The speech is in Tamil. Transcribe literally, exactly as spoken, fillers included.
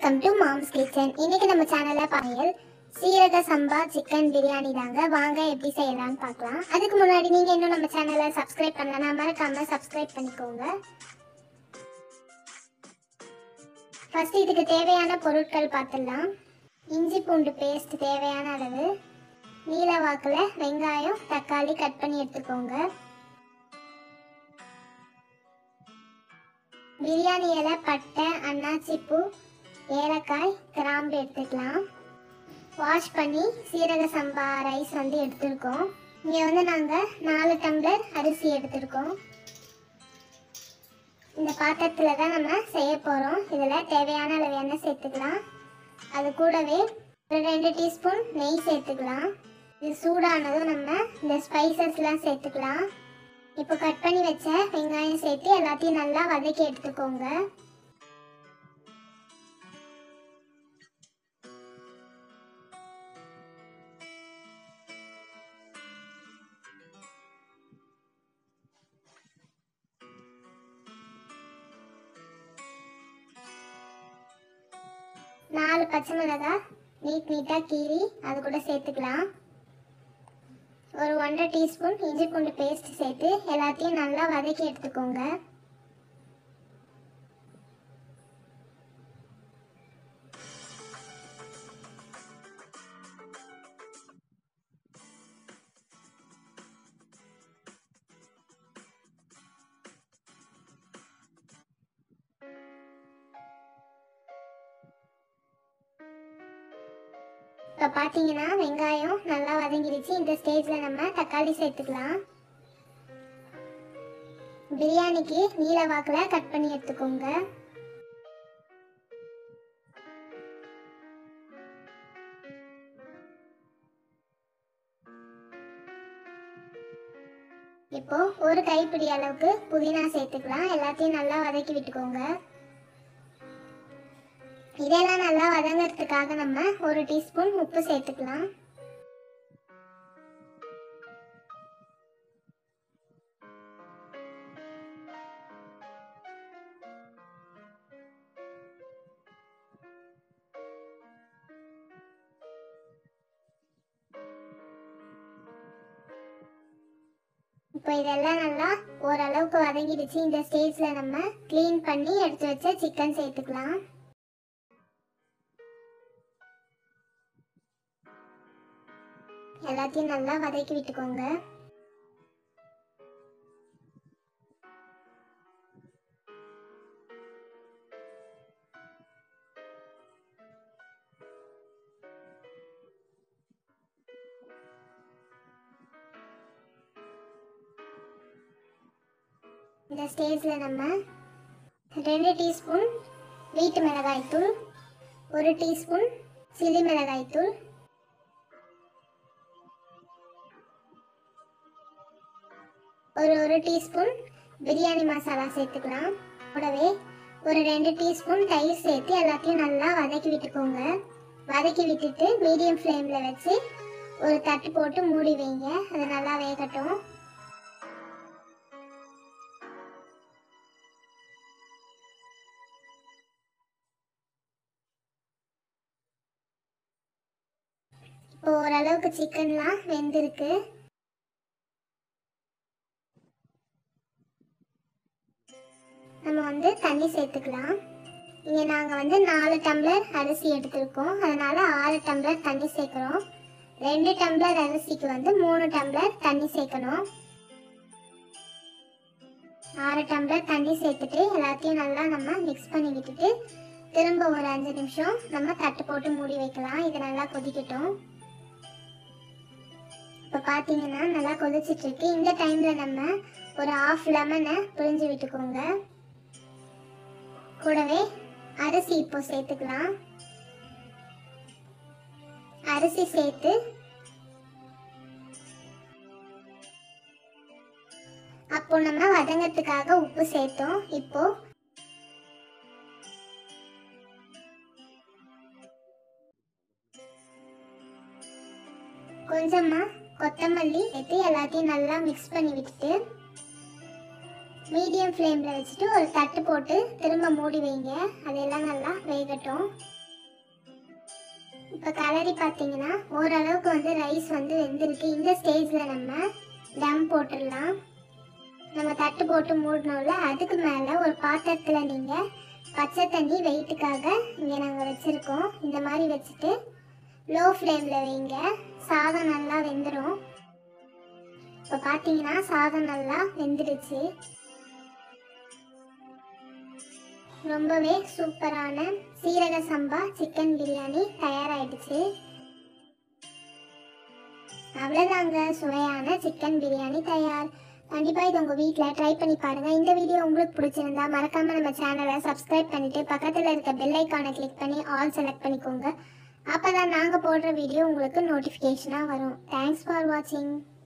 Welcome to moms kitchen. இன்னைக்கு நம்ம சேனல்ல பாயல் சீரக சம்பா சிக்கன் பிரியாணி தாங்க. வாங்க எப்படி செய்யலாம்னு பார்க்கலாம். அதுக்கு முன்னாடி நீங்க இன்னும் நம்ம சேனலை சப்ஸ்கிரைப் பண்ணலனா மறக்காம சப்ஸ்கிரைப் பண்ணிக்கோங்க. ஃபர்ஸ்ட் இதுக்கு தேவையான பொருட்கள் பார்த்துடலாம். இஞ்சி பூண்டு பேஸ்ட் தேவையான அளவு, நீல வாக்குல வெங்காயம் தக்காளி கட் பண்ணி எடுத்துக்கோங்க. பிரியாணி இலை, பட்டை, அன்னாச்சி பூ, ஏலக்காய், கிராம்பு எடுத்துக்கலாம். வாஷ் பண்ணி சீரக சம்பா ரைஸ் வந்து எடுத்துருக்கோம். இங்கே வந்து நாங்கள் நாலு டம்ளர் அரிசி எடுத்துருக்கோம். இந்த பாத்திரத்தில் தான் நம்ம செய்ய போகிறோம். இதில் தேவையான அளவு எண்ணெய் சேர்த்துக்கலாம். அது கூடவே ஒரு ரெண்டு டீஸ்பூன் நெய் சேர்த்துக்கலாம். இது சூடானதும் நம்ம இந்த ஸ்பைசஸ்லாம் சேர்த்துக்கலாம். இப்போ கட் பண்ணி வச்ச வெங்காயம் சேர்த்து எல்லாத்தையும் நல்லா வதக்கி எடுத்துக்கோங்க. நாலு பச்சை மிளகாய் நீட் நீட்டாக கீறி அது கூட சேர்த்துக்கலாம். ஒரு ஒன்றரை டீஸ்பூன் இஞ்சி பூண்டு பேஸ்ட் சேர்த்து எல்லாத்தையும் நல்லா வதக்கி எடுத்துக்கோங்க. இப்போ பார்த்தீங்கன்னா வெங்காயம் நல்லா வதங்கிடுச்சு. இந்த ஸ்டேஜில் நம்ம தக்காளி சேர்த்துக்கலாம். பிரியாணிக்கு நீல வாக்கில் கட் பண்ணி எடுத்துக்கோங்க. இப்போ ஒரு கைப்பிடி அளவுக்கு புதினா சேர்த்துக்கலாம். எல்லாத்தையும் நல்லா வதக்கி விட்டுக்கோங்க. இதெல்லாம் நல்லா வதங்கிறதுக்காக நம்ம ஒரு டீஸ்பூன் உப்பு சேர்த்துக்கலாம். இப்போ இதெல்லாம் நல்லா ஓரளவுக்கு வதங்கிடுச்சு. இந்த ஸ்டேஜ்ல நம்ம க்ளீன் பண்ணி எடுத்து வச்ச சிக்கன் சேர்த்துக்கலாம். எல்லாத்தையும் நல்லா வதக்கி விட்டுக்கோங்க. இந்த ஸ்டேஜ்ல நம்ம ரெண்டு டீஸ்பூன் வீட்டு மிளகாய் தூள், ஒரு டீஸ்பூன் சில்லி மிளகாய் தூள், ஒரு ஒரு டீஸ்பூன் பிரியாணி மசாலா சேர்த்துக்கலாம். கூடவே ஒரு ரெண்டு டீஸ்பூன் தயிர் சேர்த்து எல்லாத்தையும் நல்லா வதக்கி விட்டுக்கோங்க. வதக்கி விட்டுட்டு மீடியம் ஃப்ளேமில் வச்சு ஒரு தட்டு போட்டு மூடி வைங்க. அது நல்லா வேகட்டும். இப்போ ஓரளவுக்கு சிக்கன்லாம் வெந்திருக்கு. நம்ம வந்து தண்ணி சேர்த்துக்கலாம். இங்கே நாங்கள் வந்து நாலு டம்ளர் அரிசி எடுத்துருக்கோம். அதனால் ஆறு டம்ளர் தண்ணி சேர்க்குறோம். ரெண்டு டம்ளர் அரிசிக்கு வந்து மூணு டம்ளர் தண்ணி சேர்க்கணும். ஆறு டம்ளர் தண்ணி சேர்த்துட்டு எல்லாத்தையும் நல்லா நம்ம மிக்ஸ் பண்ணி விட்டுட்டு திரும்ப ஒரு அஞ்சு நிமிஷம் நம்ம தட்டு போட்டு மூடி வைக்கலாம். இது நல்லா கொதிக்கட்டும். இப்போ பார்த்தீங்கன்னா நல்லா கொதிச்சிட்ருக்கு. இந்த டைமில் நம்ம ஒரு ஆஃப் லெமனை பிழிஞ்சு விட்டுக்கோங்க. கூடவே அரிசி இப்போ சேர்த்துக்கலாம். அரிசி சேர்த்து அப்போ நம்ம வதங்கிறதுக்காக உப்பு சேர்த்தோம். இப்போ கொஞ்சமா கொத்தமல்லி சேர்த்து எல்லாத்தையும் நல்லா மிக்ஸ் பண்ணி விட்டுட்டு மீடியம் ஃப்ளேமில் வச்சுட்டு ஒரு தட்டு போட்டு திரும்ப மூடி வைங்க. அதெல்லாம் நல்லா வேகட்டும். இப்போ கலரி பார்த்தீங்கன்னா ஓரளவுக்கு வந்து ரைஸ் வந்து வெந்திருக்கு. இந்த ஸ்டேஜில் நம்ம தம் போட்டுடலாம். நம்ம தட்டு போட்டு மூடணும்ல, அதுக்கு மேலே ஒரு பாத்திரத்தில் நீங்கள் பச்சை தண்ணி வெயிட்டுக்காக இங்கே நாங்கள் வச்சுருக்கோம். இந்த மாதிரி வச்சுட்டு லோ ஃப்ளேமில் வைங்க. சாதம் நல்லா வெந்துடும். இப்போ பார்த்தீங்கன்னா சாதம் நல்லா வெந்துடுச்சு. ரொம்பவே சூப்பரான சீரக சம்பா சிக்கன் பிரியாணி தயாராகிடுச்சு. அவ்வளோதாங்க, சுவையான சிக்கன் பிரியாணி தயார். கண்டிப்பாக இது உங்கள் வீட்டில் ட்ரை பண்ணி பாருங்கள். இந்த வீடியோ உங்களுக்கு பிடிச்சிருந்தா மறக்காமல் நம்ம சேனலை சப்ஸ்கிரைப் பண்ணிவிட்டு பக்கத்தில் இருக்க பெல் ஐக்கானை கிளிக் பண்ணி ஆல் செலக்ட் பண்ணிக்கோங்க. அப்போ தான் நாங்கள் போடுற வீடியோ உங்களுக்கு நோட்டிஃபிகேஷனாக வரும். தேங்க்ஸ் ஃபார் வாட்சிங்.